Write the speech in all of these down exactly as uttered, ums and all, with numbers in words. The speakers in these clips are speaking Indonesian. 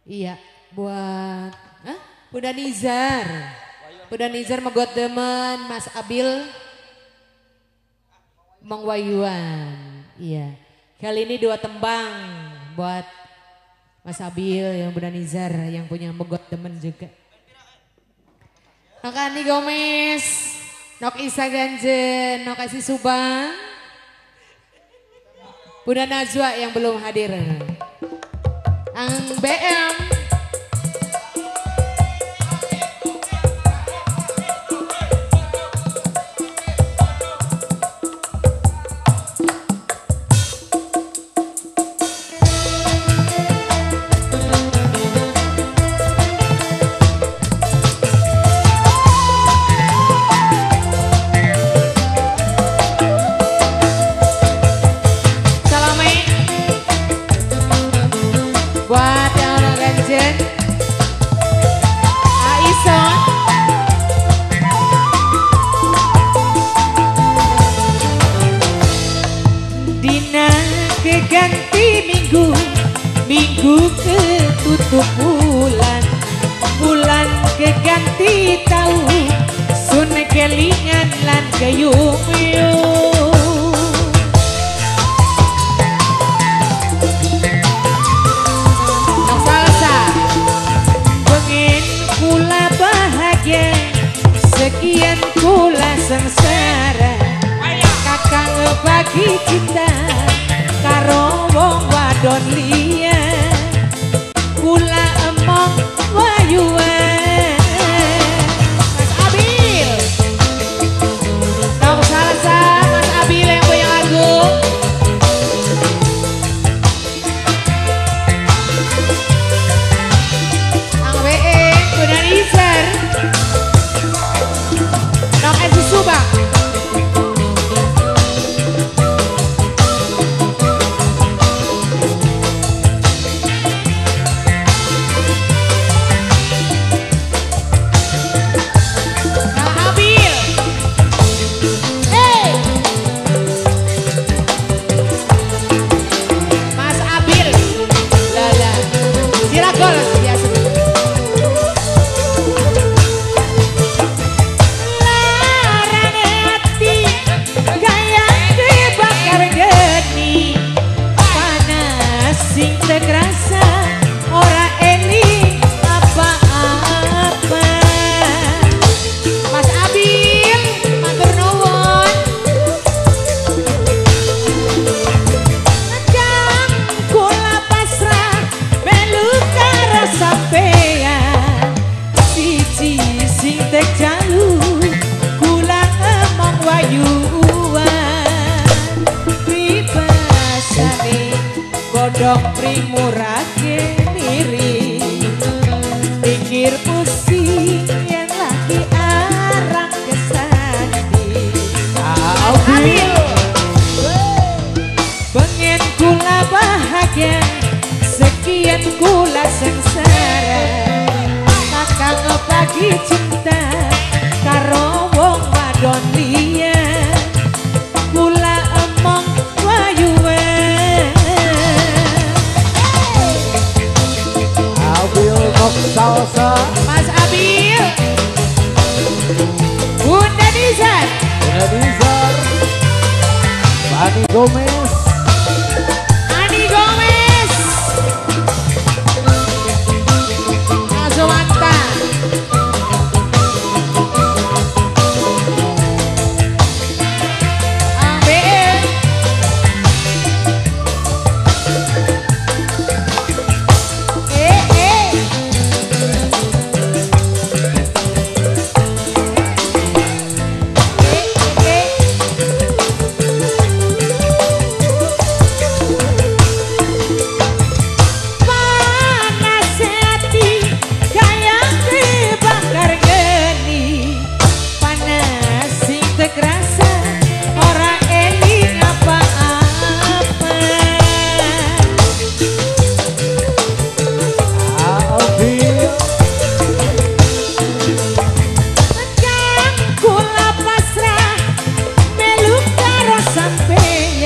Iya, buat Hah? Bunda Nizar. Bunda Nizar megot demen Mas Abil Mangwayuan. Iya. Kali ini dua tembang buat Mas Abil yang Bunda Nizar yang punya megot demen juga. Nok Ani Gomez, Nok Isa Ganjen, Nok Esi Subang, Bunda Najwa yang belum hadir. Ang B M buat yang Nok Ganjen, Aison, dina keganti minggu, minggu ketutup bulan, bulan keganti tahun, sun kelingan lan keyung-yung. Sekian kula sengsara kakang bagi cinta karo wong wadon liya kula emong wayuan. Mas Abil Nok Salsa, Mas Abil yang punya lagu. Ang W E Bunda Nizar, Nok Esi Subang, Kang Abil, hey, Mas Abil, lala, Ciragol biasa. Sing terasa ora eling apa-apa. Mas Abil matur nuwun, kadang kula pasrah melu karo sampeyan, siji sing terjalu kula emong wayuan pribasane godhong primurake miri, pikir pusing yang lagi arang kesanti. Abil pengen kula bahagia, sekian kula sengsara kakang bagi cinta karo wong wadon liya kula emong wayuan. Salsa, Mas Abil, Bunda Nizar, Bunda Nizar, Ani Gomez, Ani Gomez, Azwanta, Ang B M, eh eh.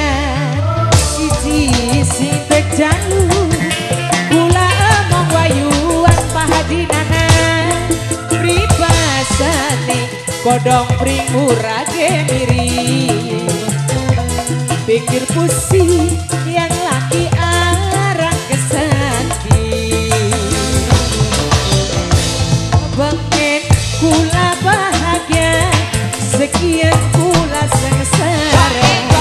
Jalu kula emong wayu bodong pringurage diri, pikir pusing yang laki arah kesakti. Pengen kula bahagia, sekian kula sengsara.